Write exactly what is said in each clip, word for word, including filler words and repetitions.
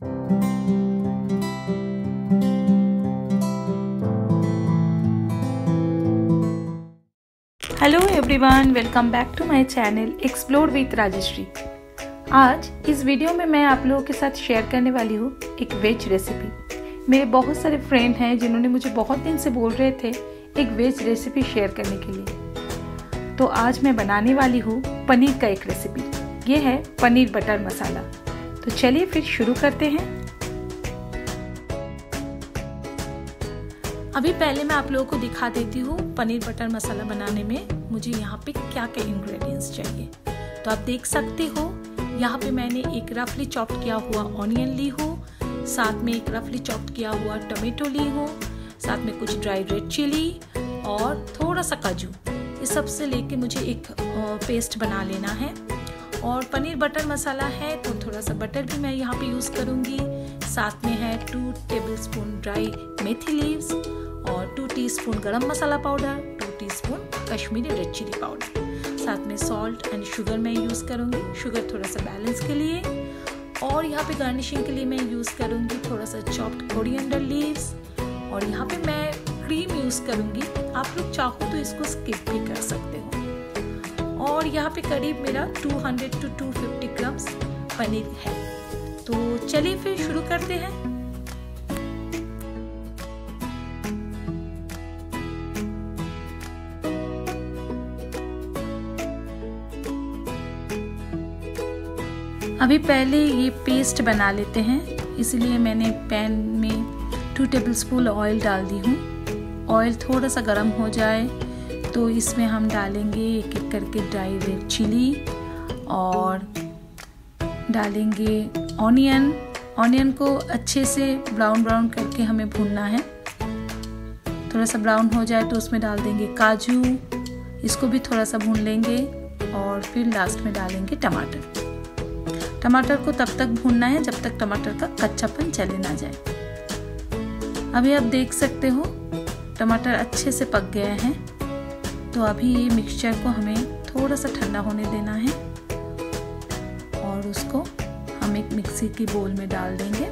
Hello everyone, welcome back to my channel explore with Rajshri. आज इस video में मैं आप लोगों के साथ शेयर करने वाली हूँ एक वेज रेसिपी। मेरे बहुत सारे फ्रेंड हैं जिन्होंने मुझे बहुत दिन से बोल रहे थे एक वेज रेसिपी शेयर करने के लिए। तो आज मैं बनाने वाली हूँ पनीर का एक रेसिपी। ये है पनीर बटर मसाला। तो चलिए फिर शुरू करते हैं। अभी पहले मैं आप लोगों को दिखा देती हूँ पनीर बटर मसाला बनाने में मुझे यहाँ पे क्या क्या इंग्रेडिएंट्स चाहिए। तो आप देख सकते हो यहाँ पे मैंने एक रफली चॉप्ड किया हुआ ऑनियन ली हूँ, साथ में एक रफली चॉप्ड किया हुआ टमाटो ली हूँ, साथ में कुछ ड्राई रेड चिली और थोड़ा सा काजू। इस सब से लेके मुझे एक पेस्ट बना लेना है। और पनीर बटर मसाला है तो थोड़ा सा बटर भी मैं यहाँ पे यूज़ करूँगी। साथ में है two tablespoon dry methi leaves और two teaspoon garam masala powder, two teaspoon Kashmiri red chilli powder. साथ में सॉल्ट एंड शुगर मैं यूज़ करूँगी, शुगर थोड़ा सा बैलेंस के लिए। और यहाँ पे गार्निशिंग के लिए मैं यूज़ करूँगी थोड़ा सा चॉप्ड कोरिएंडर लीव्स। और यहाँ पे मैं क्रीम यूज़ करूँगी, आप लोग चाहो तो इसको स्किप भी कर सकते हो। और यहाँ पे करीब मेरा two hundred to two fifty grams paneer है। तो चलिए फिर शुरू करते हैं। अभी पहले ये पेस्ट बना लेते हैं, इसलिए मैंने पैन में टू टेबलस्पून ऑयल डाल दी हूँ। ऑयल थोड़ा सा गर्म हो जाए तो इसमें हम डालेंगे एक एक करके ड्राई रेड चिली और डालेंगे ऑनियन। ऑनियन को अच्छे से ब्राउन ब्राउन करके हमें भूनना है। थोड़ा सा ब्राउन हो जाए तो उसमें डाल देंगे काजू, इसको भी थोड़ा सा भून लेंगे। और फिर लास्ट में डालेंगे टमाटर। टमाटर को तब तक भूनना है जब तक टमाटर का कच्चापन चले ना जाए। अभी आप देख सकते हो टमाटर अच्छे से पक गया है। तो अभी ये मिक्सचर को हमें थोड़ा सा ठंडा होने देना है और उसको हम एक मिक्सी की बोल में डाल देंगे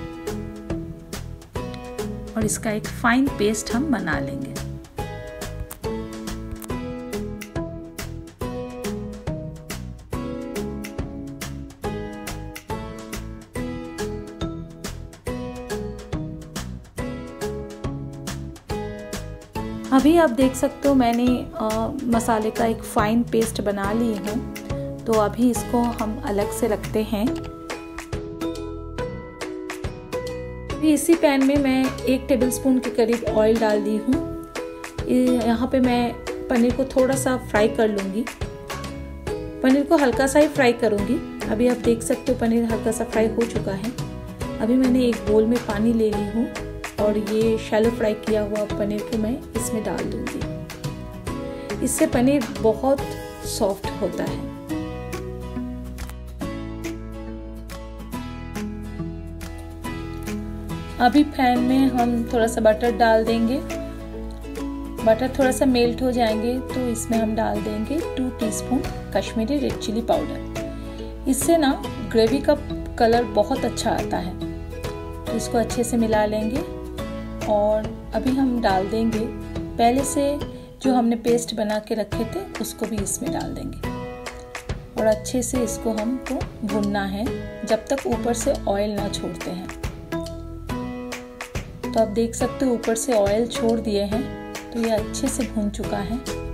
और इसका एक फाइन पेस्ट हम बना लेंगे। अभी आप देख सकते हो मैंने आ, मसाले का एक फाइन पेस्ट बना ली हूँ। तो अभी इसको हम अलग से रखते हैं। इसी पैन में मैं एक टेबलस्पून के करीब ऑयल डाल दी हूँ। यहाँ पे मैं पनीर को थोड़ा सा फ्राई कर लूँगी। पनीर को हल्का सा ही फ्राई करूँगी। अभी आप देख सकते हो पनीर हल्का सा फ्राई हो चुका है। अभी मैंने एक बोल में पानी ले ली हूँ और ये शैलो फ्राई किया हुआ पनीर को मैं इसमें डाल दूंगी। इससे पनीर बहुत सॉफ्ट होता है। अभी पैन में हम थोड़ा सा बटर डाल देंगे। बटर थोड़ा सा मेल्ट हो जाएंगे तो इसमें हम डाल देंगे two teaspoon Kashmiri red chilli powder. इससे ना ग्रेवी का कलर बहुत अच्छा आता है। तो इसको अच्छे से मिला लेंगे। और अभी हम डाल देंगे पहले से जो हमने पेस्ट बना के रखे थे उसको भी इसमें डाल देंगे और अच्छे से इसको हमको भूनना है जब तक ऊपर से ऑयल ना छोड़ते हैं। तो आप देख सकते हो ऊपर से ऑयल छोड़ दिए हैं तो ये अच्छे से भून चुका है।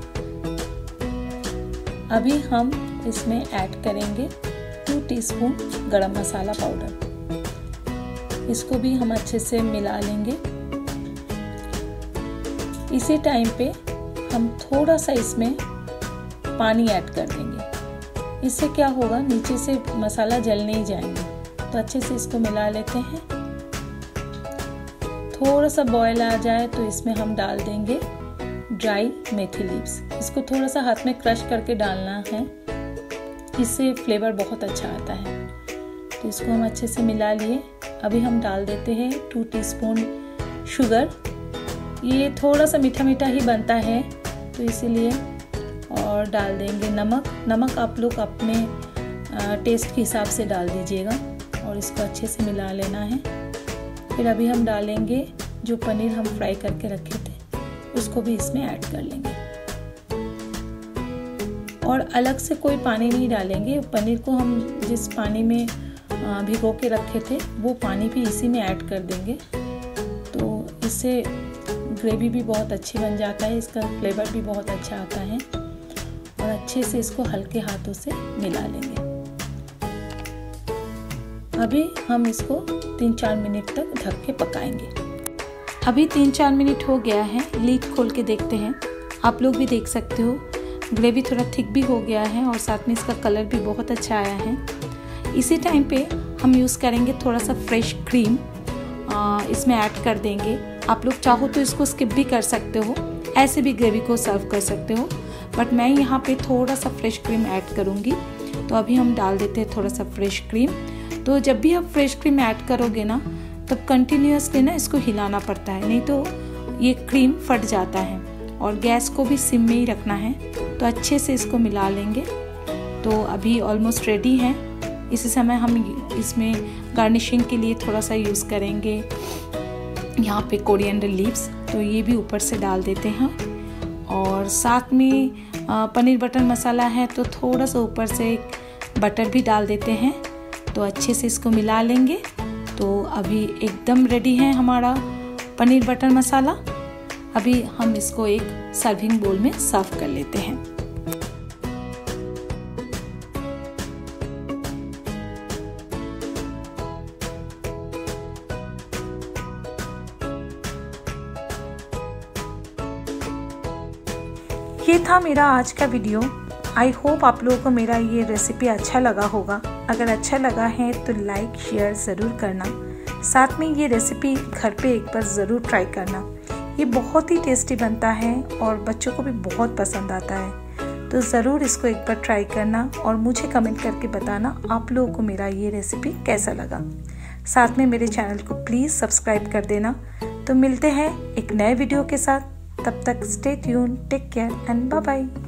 अभी हम इसमें ऐड करेंगे to teaspoon garam masala powder. इसको भी हम अच्छे से मिला लेंगे। इसी टाइम पे हम थोड़ा सा इसमें पानी ऐड कर देंगे। इससे क्या होगा, नीचे से मसाला जल नहीं जाएंगे। तो अच्छे से इसको मिला लेते हैं। थोड़ा सा बॉयल आ जाए तो इसमें हम डाल देंगे ड्राई मेथी लीव्स। इसको थोड़ा सा हाथ में क्रश करके डालना है, इससे फ्लेवर बहुत अच्छा आता है। तो इसको हम अच्छे से मिला लिए। अभी हम डाल देते हैं टू टीस्पून शुगर। ये थोड़ा सा मीठा मीठा ही बनता है तो इसीलिए। और डाल देंगे नमक। नमक आप लोग अपने टेस्ट के हिसाब से डाल दीजिएगा। और इसको अच्छे से मिला लेना है। फिर अभी हम डालेंगे जो पनीर हम फ्राई करके रखे थे, उसको भी इसमें ऐड कर लेंगे और अलग से कोई पानी नहीं डालेंगे। पनीर को हम जिस पानी में भिगो के रखे थे वो पानी भी इसी में ऐड कर देंगे, तो इससे ग्रेवी भी बहुत अच्छी बन जाता है, इसका फ्लेवर भी बहुत अच्छा आता है। और अच्छे से इसको हल्के हाथों से मिला लेंगे। अभी हम इसको तीन चार मिनट तक ढक के पकाएंगे। अभी तीन चार मिनट हो गया है, लीड खोल के देखते हैं। आप लोग भी देख सकते हो ग्रेवी थोड़ा थिक भी हो गया है और साथ में इसका कलर भी बहुत अच्छा आया है। इसी टाइम पे हम यूज़ करेंगे थोड़ा सा फ्रेश क्रीम, इसमें ऐड कर देंगे। आप लोग चाहो तो इसको स्किप भी कर सकते हो, ऐसे भी ग्रेवी को सर्व कर सकते हो, बट मैं यहाँ पे थोड़ा सा फ्रेश क्रीम ऐड करूँगी। तो अभी हम डाल देते हैं थोड़ा सा फ्रेश क्रीम। तो जब भी आप फ्रेश क्रीम ऐड करोगे ना, तब कंटिन्यूसली ना इसको हिलाना पड़ता है, नहीं तो ये क्रीम फट जाता है। और गैस को भी सिम में ही रखना है। तो अच्छे से इसको मिला लेंगे। तो अभी ऑलमोस्ट रेडी है। इसी समय हम इसमें गार्निशिंग के लिए थोड़ा सा यूज़ करेंगे यहाँ पे कोरिएंडर लीव्स, तो ये भी ऊपर से डाल देते हैं। और साथ में पनीर बटर मसाला है तो थोड़ा सा ऊपर से बटर भी डाल देते हैं। तो अच्छे से इसको मिला लेंगे। तो अभी एकदम रेडी है हमारा पनीर बटर मसाला। अभी हम इसको एक सर्विंग बोल में सर्व कर लेते हैं। ये था मेरा आज का वीडियो। आई होप आप लोगों को मेरा ये रेसिपी अच्छा लगा होगा। अगर अच्छा लगा है तो लाइक शेयर ज़रूर करना। साथ में ये रेसिपी घर पे एक बार ज़रूर ट्राई करना। ये बहुत ही टेस्टी बनता है और बच्चों को भी बहुत पसंद आता है। तो ज़रूर इसको एक बार ट्राई करना और मुझे कमेंट करके बताना आप लोगों को मेरा ये रेसिपी कैसा लगा। साथ में मेरे चैनल को प्लीज़ सब्सक्राइब कर देना। तो मिलते हैं एक नए वीडियो के साथ। तब तक stay tune, take care and bye bye.